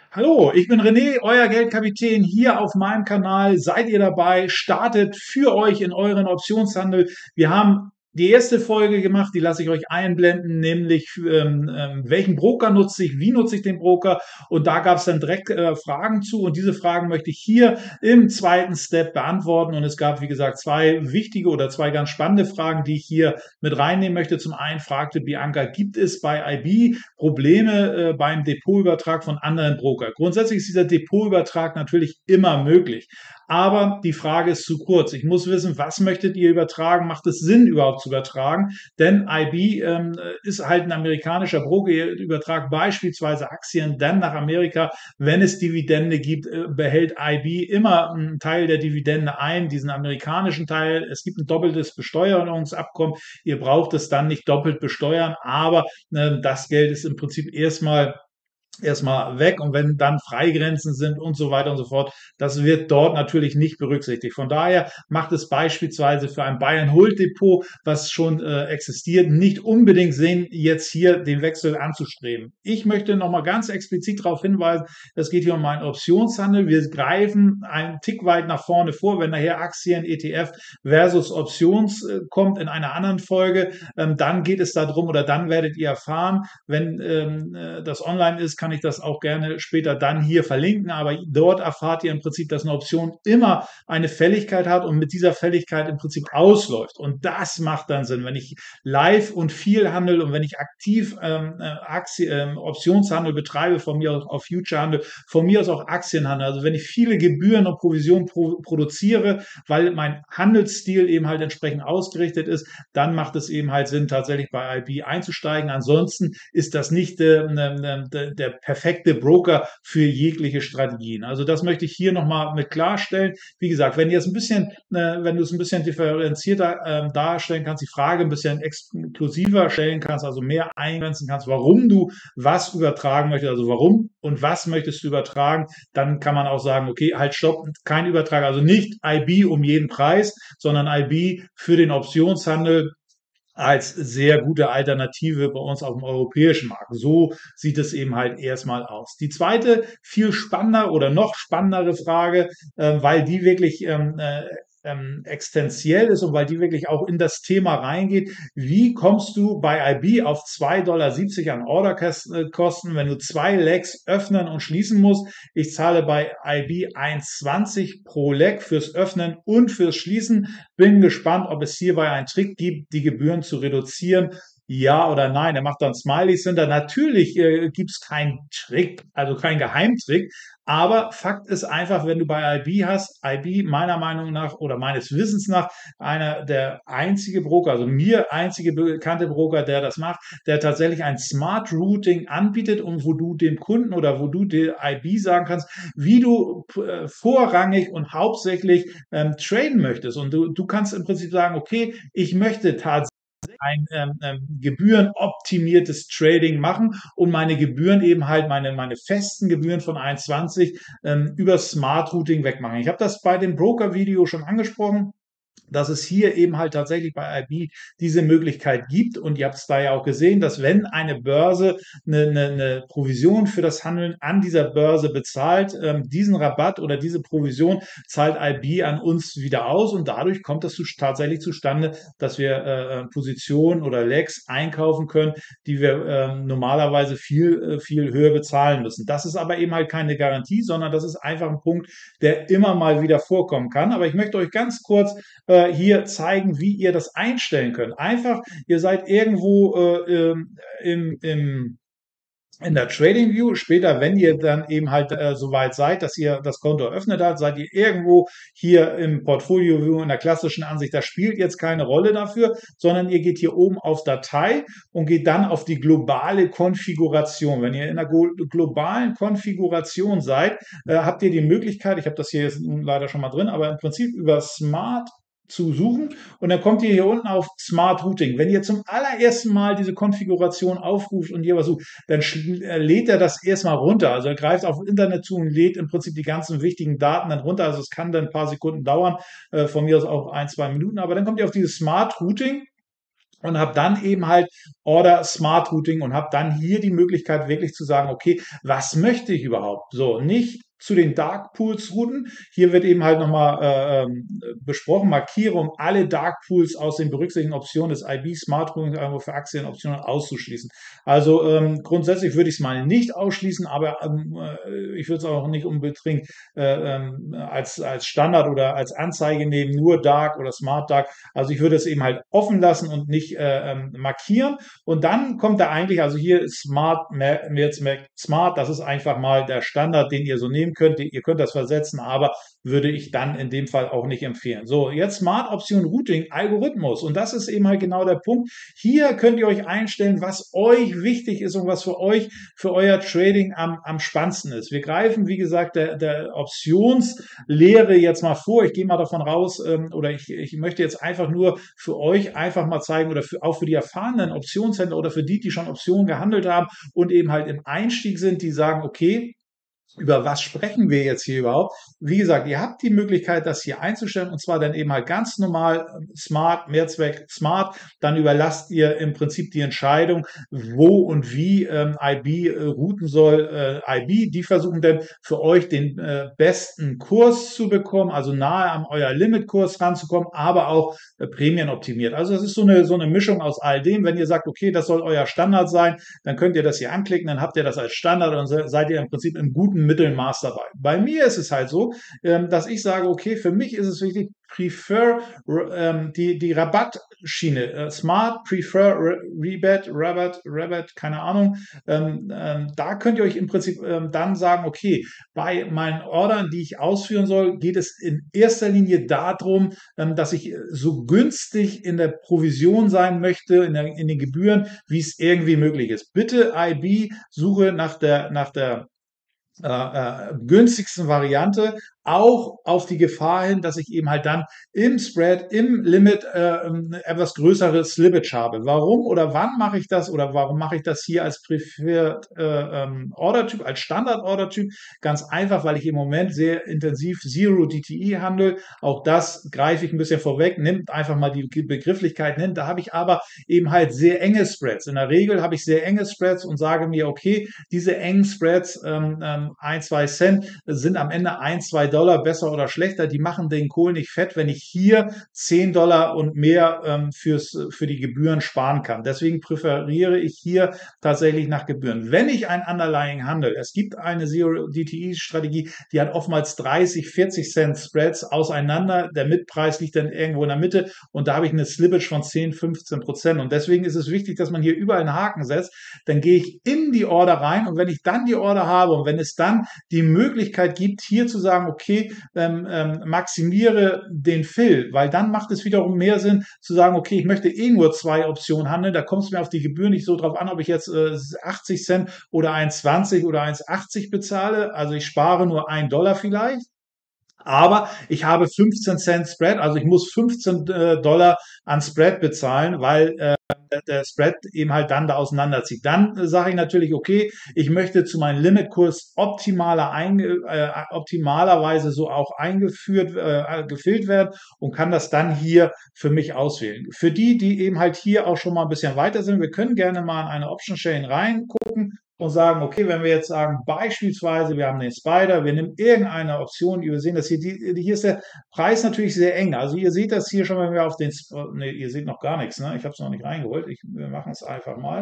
Hallo, ich bin René, euer Geldkapitän hier auf meinem Kanal. Seid ihr dabei? Startet für euch in euren Optionshandel. Wir haben die erste Folge gemacht, die lasse ich euch einblenden, nämlich welchen Broker nutze ich, wie nutze ich den Broker, und da gab es dann direkt Fragen zu, und diese Fragen möchte ich hier im zweiten Step beantworten, und es gab, wie gesagt, zwei wichtige oder zwei ganz spannende Fragen, die ich hier mit reinnehmen möchte. Zum einen fragte Bianca, gibt es bei IB Probleme beim Depotübertrag von anderen Broker? Grundsätzlich ist dieser Depotübertrag natürlich immer möglich. Aber die Frage ist zu kurz. Ich muss wissen, was möchtet ihr übertragen? Macht es Sinn, überhaupt zu übertragen? Denn IB ist halt ein amerikanischer Broker. Ihr übertragt beispielsweise Aktien dann nach Amerika. Wenn es Dividende gibt, behält IB immer einen Teil der Dividende ein, diesen amerikanischen Teil. Es gibt ein doppeltes Besteuerungsabkommen. Ihr braucht es dann nicht doppelt besteuern, aber das Geld ist im Prinzip erstmal weg, und wenn dann Freigrenzen sind und so weiter und so fort, das wird dort natürlich nicht berücksichtigt. Von daher macht es beispielsweise für ein Buy-and-Hold-Depot, was schon existiert, nicht unbedingt Sinn, jetzt hier den Wechsel anzustreben. Ich möchte nochmal ganz explizit darauf hinweisen, es geht hier um einen Optionshandel. Wir greifen einen Tick weit nach vorne vor, wenn nachher Aktien, ETF versus Options kommt in einer anderen Folge, dann geht es darum, oder dann werdet ihr erfahren, wenn das online ist, kann ich das auch gerne später dann hier verlinken, aber dort erfahrt ihr im Prinzip, dass eine Option immer eine Fälligkeit hat und mit dieser Fälligkeit im Prinzip ausläuft, und das macht dann Sinn, wenn ich live und viel handel und wenn ich aktiv Optionshandel betreibe, von mir aus auch Futurehandel, von mir aus auch Aktienhandel, also wenn ich viele Gebühren und Provisionen produziere, weil mein Handelsstil eben halt entsprechend ausgerichtet ist, dann macht es eben halt Sinn, tatsächlich bei IB einzusteigen. Ansonsten ist das nicht der perfekte Broker für jegliche Strategien. Also das möchte ich hier nochmal mit klarstellen. Wie gesagt, wenn wenn du es ein bisschen differenzierter darstellen kannst, die Frage ein bisschen exklusiver stellen kannst, also mehr eingrenzen kannst, warum du was übertragen möchtest, also warum und was möchtest du übertragen, dann kann man auch sagen, okay, halt stopp, kein Übertrag, also nicht IB um jeden Preis, sondern IB für den Optionshandel als sehr gute Alternative bei uns auf dem europäischen Markt. So sieht es eben halt erstmal aus. Die zweite, viel spannender oder noch spannendere Frage, weil die wirklich existenziell ist und weil die wirklich auch in das Thema reingeht. Wie kommst du bei IB auf 2,70 an Orderkosten, wenn du zwei Legs öffnen und schließen musst? Ich zahle bei IB 1,20 pro Leg fürs Öffnen und fürs Schließen. Bin gespannt, ob es hierbei einen Trick gibt, die Gebühren zu reduzieren. Ja oder nein? Er macht dann Smileys hinter. Natürlich gibt es keinen Trick, also keinen Geheimtrick. Aber Fakt ist einfach, wenn du bei IB hast, IB meiner Meinung nach oder meines Wissens nach einer der einzige Broker, also mir einzige bekannte Broker, der das macht, der tatsächlich ein Smart Routing anbietet, und wo du dem Kunden oder wo du der IB sagen kannst, wie du vorrangig und hauptsächlich traden möchtest. Und du kannst im Prinzip sagen, okay, ich möchte tatsächlich ein gebührenoptimiertes Trading machen und meine Gebühren eben halt, meine festen Gebühren von 1,20 über Smart Routing wegmachen. Ich habe das bei dem Broker-Video schon angesprochen, dass es hier eben halt tatsächlich bei IB diese Möglichkeit gibt. Und ihr habt es da ja auch gesehen, dass wenn eine Börse eine Provision für das Handeln an dieser Börse bezahlt, diesen Rabatt oder diese Provision zahlt IB an uns wieder aus, und dadurch kommt es tatsächlich zustande, dass wir Positionen oder Legs einkaufen können, die wir normalerweise viel höher bezahlen müssen. Das ist aber eben halt keine Garantie, sondern das ist einfach ein Punkt, der immer mal wieder vorkommen kann. Aber ich möchte euch ganz kurz hier zeigen, wie ihr das einstellen könnt. Einfach, ihr seid irgendwo in der Trading View. Später, wenn ihr dann eben halt soweit seid, dass ihr das Konto eröffnet habt, seid ihr irgendwo hier im Portfolio View in der klassischen Ansicht. Das spielt jetzt keine Rolle dafür, sondern ihr geht hier oben auf Datei und geht dann auf die globale Konfiguration. Wenn ihr in der globalen Konfiguration seid, habt ihr die Möglichkeit, ich habe das hier jetzt leider schon mal drin, aber im Prinzip über Smart zu suchen, und dann kommt ihr hier unten auf Smart Routing. Wenn ihr zum allerersten Mal diese Konfiguration aufruft und hier was sucht, dann lädt er das erstmal runter. Also er greift auf Internet zu und lädt im Prinzip die ganzen wichtigen Daten dann runter. Also es kann dann ein paar Sekunden dauern, von mir aus auch 1, 2 Minuten, aber dann kommt ihr auf dieses Smart Routing. und habe dann eben halt Order Smart Routing und habe dann hier die Möglichkeit wirklich zu sagen, okay, was möchte ich überhaupt? So, nicht zu den Dark Pools routen. Hier wird eben halt nochmal besprochen, markiere, um alle Dark Pools aus den berücksichtigten Optionen des IB Smart Routing irgendwo für Aktienoptionen auszuschließen. Also grundsätzlich würde ich es mal nicht ausschließen, aber ich würde es auch nicht unbedingt als Standard oder als Anzeige nehmen, nur Dark oder Smart Dark. Also ich würde es eben halt offen lassen und nicht markieren. Und dann kommt da eigentlich, also hier ist Smart, jetzt Smart, das ist einfach mal der Standard, den ihr so nehmen könnt. Ihr könnt das versetzen, aber würde ich dann in dem Fall auch nicht empfehlen. So, jetzt Smart Option Routing Algorithmus. Und das ist eben halt genau der Punkt. Hier könnt ihr euch einstellen, was euch wichtig ist und was für euch, für euer Trading am spannendsten ist. Wir greifen, wie gesagt, der Optionslehre jetzt mal vor. Ich gehe mal davon raus, oder ich möchte jetzt einfach nur für euch einfach mal zeigen oder auch für die erfahrenen Optionshändler oder für die schon Optionen gehandelt haben und eben halt im Einstieg sind, die sagen, okay, über was sprechen wir jetzt hier überhaupt? Wie gesagt, ihr habt die Möglichkeit, das hier einzustellen und zwar dann eben halt ganz normal Smart, Mehrzweck Smart. Dann überlasst ihr im Prinzip die Entscheidung, wo und wie IB routen soll. IB, die versuchen dann für euch den besten Kurs zu bekommen, also nahe an euer Limitkurs ranzukommen, aber auch prämienoptimiert. Also das ist so eine Mischung aus all dem. Wenn ihr sagt, okay, das soll euer Standard sein, dann könnt ihr das hier anklicken, dann habt ihr das als Standard und seid ihr im Prinzip im guten Mittelmaß dabei. Bei mir ist es halt so, dass ich sage, okay, für mich ist es wichtig, prefer die Rabattschiene, Smart, Prefer, Rabat, keine Ahnung. Da könnt ihr euch im Prinzip dann sagen, okay, bei meinen Ordern, die ich ausführen soll, geht es in erster Linie darum, dass ich so günstig in der Provision sein möchte, in den Gebühren, wie es irgendwie möglich ist. Bitte IB, suche nach der günstigsten Variante, auch auf die Gefahr hin, dass ich eben halt dann im Spread, im Limit etwas größeres Slippage habe. Warum oder wann mache ich das oder warum mache ich das hier als Preferred Order-Typ, als Standard-Order-Typ? Ganz einfach, weil ich im Moment sehr intensiv Zero DTE handle. Auch das greife ich ein bisschen vorweg, nimmt einfach mal die Begrifflichkeit hin. Da habe ich aber eben halt sehr enge Spreads. In der Regel habe ich sehr enge Spreads und sage mir, okay, diese engen Spreads, 1, 2 Cent, sind am Ende 1, 2 Dollar besser oder schlechter. Die machen den Kohl nicht fett, wenn ich hier 10 Dollar und mehr für die Gebühren sparen kann. Deswegen präferiere ich hier tatsächlich nach Gebühren. Wenn ich ein Underlying handle, es gibt eine Zero-DTE-Strategie, die hat oftmals 30, 40 Cent Spreads auseinander. Der Mitpreis liegt dann irgendwo in der Mitte und da habe ich eine Slippage von 10, 15%. Und deswegen ist es wichtig, dass man hier überall einen Haken setzt. Dann gehe ich in die Order rein und wenn ich dann die Order habe und wenn es dann die Möglichkeit gibt, hier zu sagen, okay, maximiere den Fill, weil dann macht es wiederum mehr Sinn zu sagen, okay, ich möchte eh nur 2 Optionen handeln, da kommt es mir auf die Gebühr nicht so drauf an, ob ich jetzt 80 Cent oder 1,20 oder 1,80 bezahle, also ich spare nur 1 Dollar vielleicht. Aber ich habe 15 Cent Spread, also ich muss 15 Dollar an Spread bezahlen, weil der Spread eben halt dann da auseinanderzieht. Dann sage ich natürlich, okay, ich möchte zu meinem Limitkurs optimalerweise so auch gefüllt werden und kann das dann hier für mich auswählen. Für die eben halt hier auch schon mal ein bisschen weiter sind, wir können gerne mal in eine Option Chain reingucken und sagen, okay, wenn wir jetzt sagen, beispielsweise, wir haben den Spider, wir nehmen irgendeine Option, wir sehen das hier, hier ist der Preis natürlich sehr eng. Also ihr seht das hier schon, wenn wir auf den, ne, ihr seht noch gar nichts, ne? Ich habe es noch nicht reingeholt. Wir machen es einfach mal.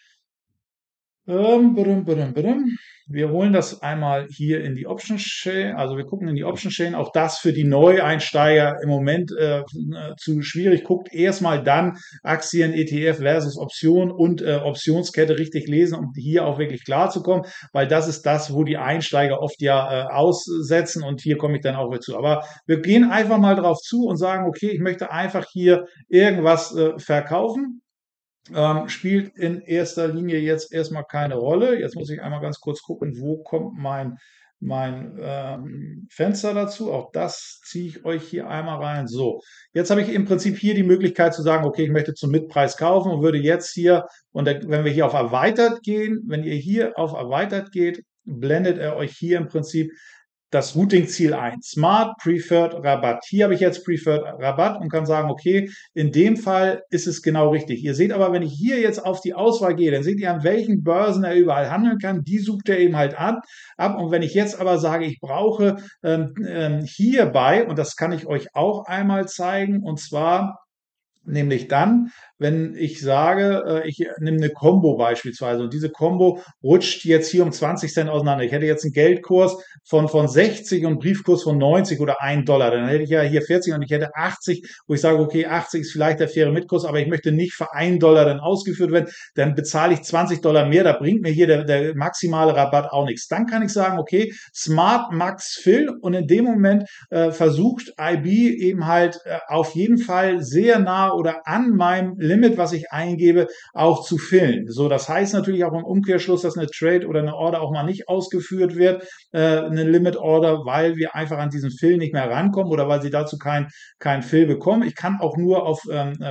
Wir holen das einmal hier in die Option Chain, also wir gucken in die Option Chain, auch das für die Neueinsteiger im Moment zu schwierig. Guckt erstmal dann Aktien, ETF versus Option und Optionskette richtig lesen, um hier auch wirklich klar zu kommen, weil das ist das, wo die Einsteiger oft ja aussetzen und hier komme ich dann auch wieder zu. Aber wir gehen einfach mal drauf zu und sagen, okay, ich möchte einfach hier irgendwas verkaufen. Spielt in erster Linie jetzt erstmal keine Rolle. Jetzt muss ich einmal ganz kurz gucken, wo kommt mein Fenster dazu. Auch das ziehe ich euch hier einmal rein. So, jetzt habe ich im Prinzip hier die Möglichkeit zu sagen, okay, ich möchte zum Mitpreis kaufen und würde jetzt hier, wenn wir hier auf Erweitert gehen, wenn ihr hier auf Erweitert geht, blendet er euch hier im Prinzip das Routing-Ziel ein. Smart Preferred Rabatt. Hier habe ich jetzt Preferred Rabatt und kann sagen, okay, in dem Fall ist es genau richtig. Ihr seht aber, wenn ich hier jetzt auf die Auswahl gehe, dann seht ihr, an welchen Börsen er überall handeln kann. Die sucht er eben halt ab. Und wenn ich jetzt aber sage, ich brauche hierbei, und das kann ich euch auch einmal zeigen, und zwar nämlich dann, wenn ich sage, ich nehme eine Combo beispielsweise und diese Combo rutscht jetzt hier um 20 Cent auseinander. Ich hätte jetzt einen Geldkurs von 60 und einen Briefkurs von 90 oder 1 Dollar. Dann hätte ich ja hier 40 und ich hätte 80, wo ich sage, okay, 80 ist vielleicht der faire Mitkurs, aber ich möchte nicht für 1 Dollar dann ausgeführt werden. Dann bezahle ich 20 Dollar mehr. Da bringt mir hier der maximale Rabatt auch nichts. Dann kann ich sagen, okay, Smart Max Fill, und in dem Moment versucht IB eben halt auf jeden Fall sehr nah oder an meinem Limit, was ich eingebe, auch zu fillen. So, das heißt natürlich auch im Umkehrschluss, dass eine Trade oder eine Order auch mal nicht ausgeführt wird, eine Limit Order, weil wir einfach an diesen Fill nicht mehr rankommen oder weil sie dazu kein Fill bekommen. Ich kann auch nur auf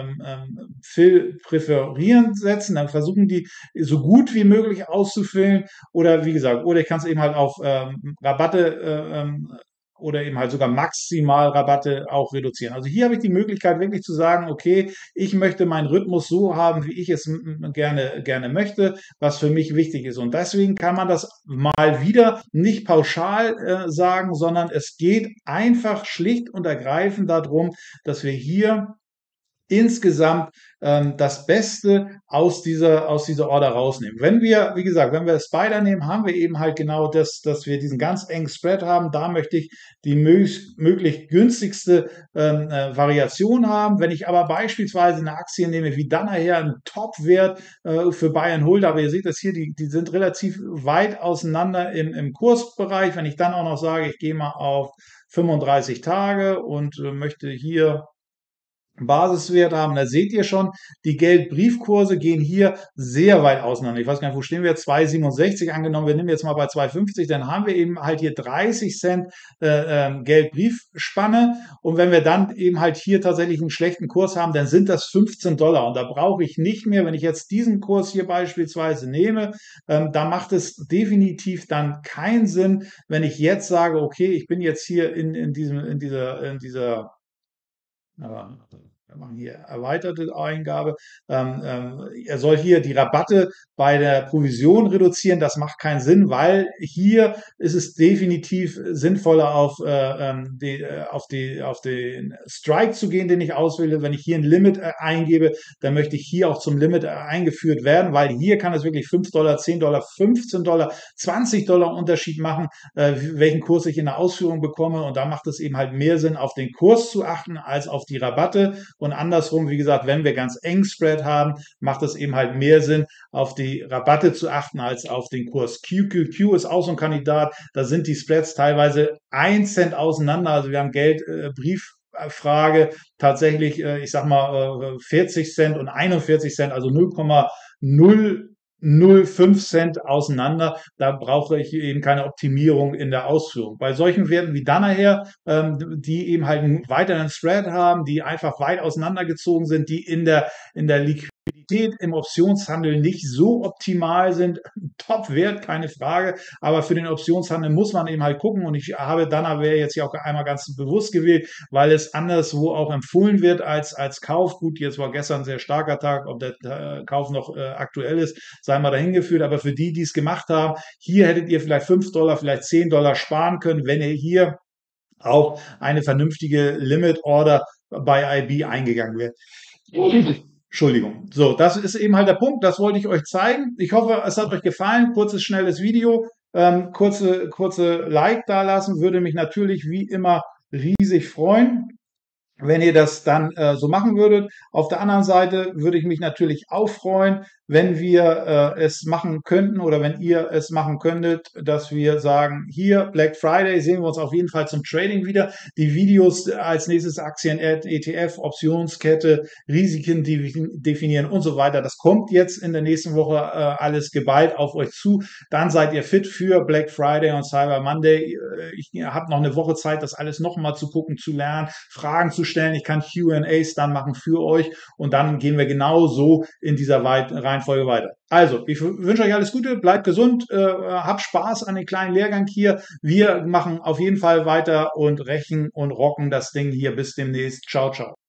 Fill präferieren setzen, dann versuchen die so gut wie möglich auszufüllen, oder wie gesagt, oder ich kann es eben halt auf Rabatte oder eben halt sogar maximal Rabatte auch reduzieren. Also hier habe ich die Möglichkeit wirklich zu sagen, okay, ich möchte meinen Rhythmus so haben, wie ich es gerne möchte, was für mich wichtig ist. Und deswegen kann man das mal wieder nicht pauschal sagen, sondern es geht einfach schlicht und ergreifend darum, dass wir hier insgesamt das Beste aus dieser Order rausnehmen. Wenn wir, wie gesagt, wenn wir Spider nehmen, haben wir eben halt genau das, dass wir diesen ganz engen Spread haben. Da möchte ich die möglich günstigste Variation haben. Wenn ich aber beispielsweise eine Aktie nehme, wie dann nachher ein Top-Wert für Buy and Hold, aber ihr seht das hier, die sind relativ weit auseinander im Kursbereich. Wenn ich dann auch noch sage, ich gehe mal auf 35 Tage und möchte hier Basiswert haben, da seht ihr schon, die Geldbriefkurse gehen hier sehr weit auseinander. Ich weiß gar nicht, wo stehen wir? 2,67 angenommen, wir nehmen jetzt mal bei 2,50, dann haben wir eben halt hier 30 Cent Geldbriefspanne, und wenn wir dann eben halt hier tatsächlich einen schlechten Kurs haben, dann sind das 15 Dollar, und da brauche ich nicht mehr, wenn ich jetzt diesen Kurs hier beispielsweise nehme, da macht es definitiv dann keinen Sinn, wenn ich jetzt sage, okay, ich bin jetzt hier in dieser wir machen hier erweiterte Eingabe. Er soll hier die Rabatte bei der Provision reduzieren. Das macht keinen Sinn, weil hier ist es definitiv sinnvoller, auf den Strike zu gehen, den ich auswähle. Wenn ich hier ein Limit eingebe, dann möchte ich hier auch zum Limit eingeführt werden, weil hier kann es wirklich 5 Dollar, 10 Dollar, 15 Dollar, 20 Dollar Unterschied machen, welchen Kurs ich in der Ausführung bekomme. Und da macht es eben halt mehr Sinn, auf den Kurs zu achten, als auf die Rabatte. Und andersrum, wie gesagt, wenn wir ganz eng Spread haben, macht es eben halt mehr Sinn, auf die Rabatte zu achten, als auf den Kurs. QQQ ist auch so ein Kandidat, da sind die Spreads teilweise 1 Cent auseinander. Also wir haben Geldbrieffrage tatsächlich, ich sag mal, 40 Cent und 41 Cent, also 0,005 Cent auseinander. Da brauche ich eben keine Optimierung in der Ausführung. Bei solchen Werten wie dann nachher, die eben halt einen weiteren Spread haben, die einfach weit auseinandergezogen sind, die in der Liquidität im Optionshandel nicht so optimal sind, Top-Wert, keine Frage, aber für den Optionshandel muss man eben halt gucken, und ich habe Danaware jetzt hier auch einmal ganz bewusst gewählt, weil es anderswo auch empfohlen wird als Kauf. Gut, jetzt war gestern ein sehr starker Tag, ob der Kauf noch aktuell ist, sei mal dahingeführt, aber für die es gemacht haben, hier hättet ihr vielleicht 5 Dollar, vielleicht 10 Dollar sparen können, wenn ihr hier auch eine vernünftige Limit Order bei IB eingegangen wäre. Entschuldigung. So, das ist eben halt der Punkt, das wollte ich euch zeigen. Ich hoffe, es hat euch gefallen. Kurzes, schnelles Video. Kurze Like dalassen, würde mich natürlich wie immer riesig freuen, wenn ihr das dann so machen würdet. Auf der anderen Seite würde ich mich natürlich auch freuen, wenn wir es machen könnten, oder wenn ihr es machen könntet, dass wir sagen, hier Black Friday sehen wir uns auf jeden Fall zum Trading wieder. Die Videos als nächstes Aktien, ETF, Optionskette, Risiken definieren und so weiter. Das kommt jetzt in der nächsten Woche alles geballt auf euch zu. Dann seid ihr fit für Black Friday und Cyber Monday. Ich habe noch eine Woche Zeit, das alles nochmal zu gucken, zu lernen, Fragen zu stellen, ich kann Q&As dann machen für euch und dann gehen wir genau so in dieser Reihenfolge weiter. Also, ich wünsche euch alles Gute, bleibt gesund, habt Spaß an den kleinen Lehrgang hier. Wir machen auf jeden Fall weiter und rächen und rocken das Ding hier bis demnächst. Ciao, ciao.